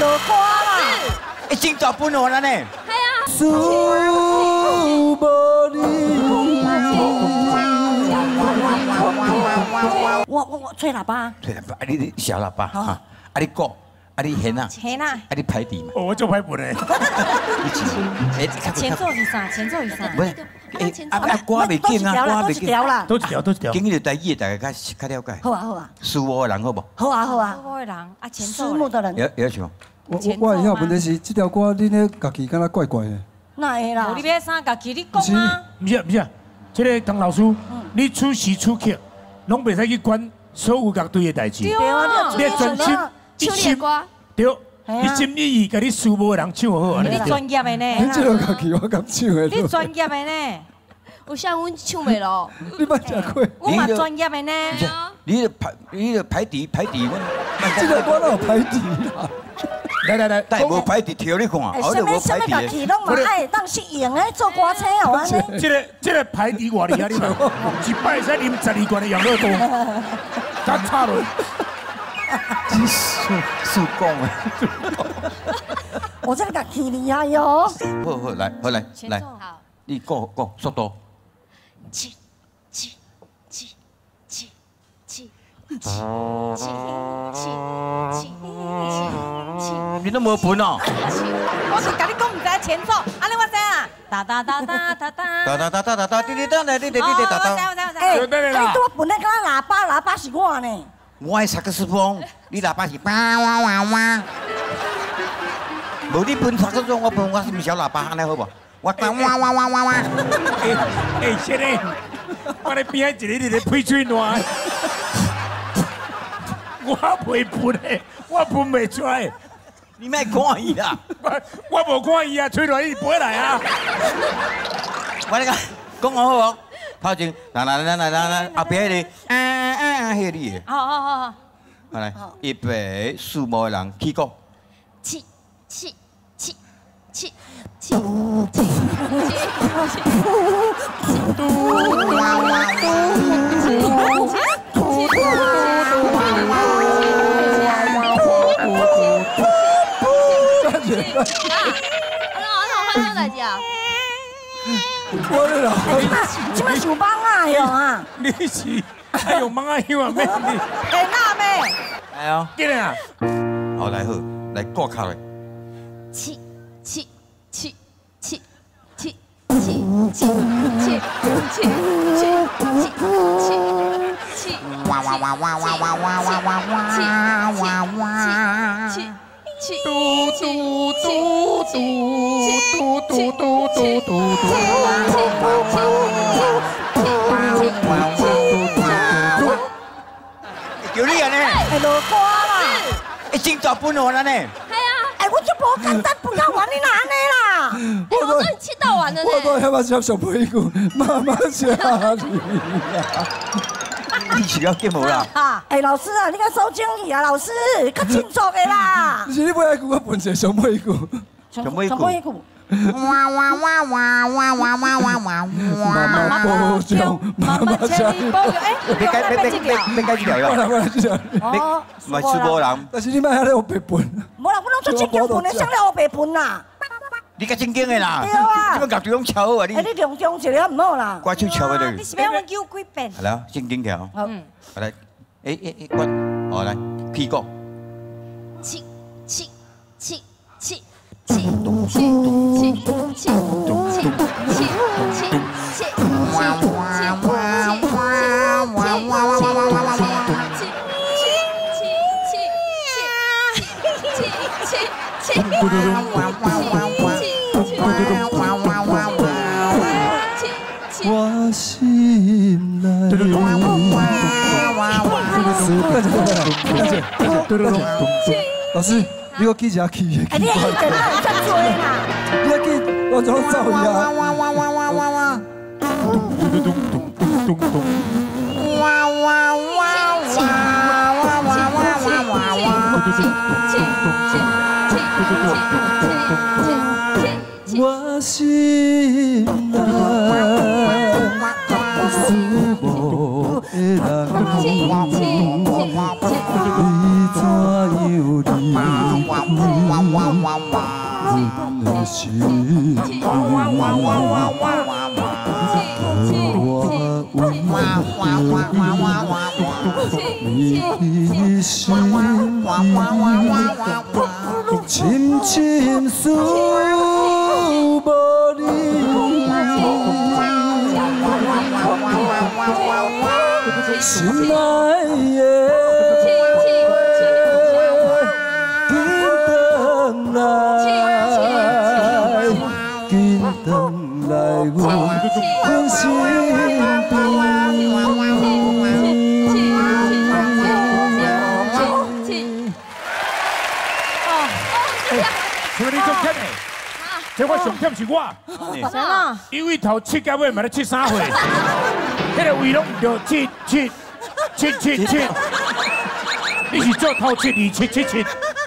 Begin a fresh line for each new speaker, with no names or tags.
落歌啦，
已经大本了呢。
系啊。
思无你。
我吹喇叭，
吹喇叭，你小喇叭哈，你鼓，你弦啊，你排底嘛。
我做排本嘞。
前奏是啥？前奏是啥？
不是，歌未紧啊，歌未紧。
都一条。
今日台语大家较了解。
好啊。
思慕的人好不？
好啊。
思慕的人啊，前奏。
思慕的人。
有唱。
我以后问题是这条歌，你咧家己敢若怪怪的。
那会啦。
你要啥家己你讲啊？
不是，这个唐老师，你出时出曲，拢袂使去管所有乐队的代志。
对啊，
你专心
一心
对，一心一意甲你思慕的人唱好啊。
你专业的呢？
你这个家己我敢唱的。
你专业的呢？有像阮唱袂咯？
你捌食过？
我嘛专业的呢。
你的排底，
这个歌哪有排底啦？
来，但无排底跳你看，
我就无排底的。气拢嘛爱当适应的做歌星哦，安尼。
这个排底偌厉害，你看，一摆使啉12罐的养乐多，才差落。
速讲啊！
我这个气厉害哟。
好，来，你过速度。你都无分哦！
我是甲你讲，唔知前奏，安尼我知啊。哒哒哒哒哒哒，
滴滴答答，滴滴答答。
哎，你多分那个喇叭是我呢。
我的萨克斯风，你喇叭是哇哇哇哇。无你分萨克斯风，我分我是小喇叭，安尼好不？我哇哇哇哇哇哇。
哎，先生，我咧边仔一个咧配嘴暖。我袂分的，我分袂出来。
你莫看伊啦！
我无看伊啊，吹落伊飞来啊！
我咧讲好哦，头前来，后边迄个迄个你。
好。
好来，预备，思慕的人起歌。
起。
我咧啦，
这摆想帮啊哟啊！
你是还有忙啊样啊妹？
哎那妹，
来哦，
进来啊！
好来好，来挂靠来。
起。
哇哇哇哇哇哇哇哇哇哇哇！
嘟嘟嘟嘟嘟嘟嘟嘟嘟。
叫你啊呢？
哎落歌啦，
已经大本了呢。
系啊，
哎我就无简单分到完你哪安尼啦？
我都你切到完了呢。
我都遐捌小屁股，妈妈下你啦。
你是要见无啦？
哎老师啊，你个收精力啊，老师较清楚的啦。
是你买句我分者上屁股。
上屁股。
哇哇哇哇哇哇哇哇哇！
妈妈保重，妈妈加油！
别改这条了，
哦，
唔系思慕人。
但是你买遐了有白分。
无啦，我拢做正经分的，啥了有白分啦。
你较正经的啦，
对啊，
你们搞对拢敲啊你。
哎，你量中一个唔好啦。
我手敲的
你是要我叫几遍？
来啊，正经条。
嗯。
来，我，好来，屁股。
起。
我心内。老师，你给我记一下 key 的。
哎，你一个哪有这多啦？
你要记，我怎么造呀？我心内思慕的人，你怎样？ 你，阮的心，给我温柔的心，深深思无你。 心爱的，紧回来，紧回来，阮身边。
像你足忝的，这我上忝是我。
谁啦？
因为头七到尾嘛咧73岁，迄个胃拢着7，你是做头72777。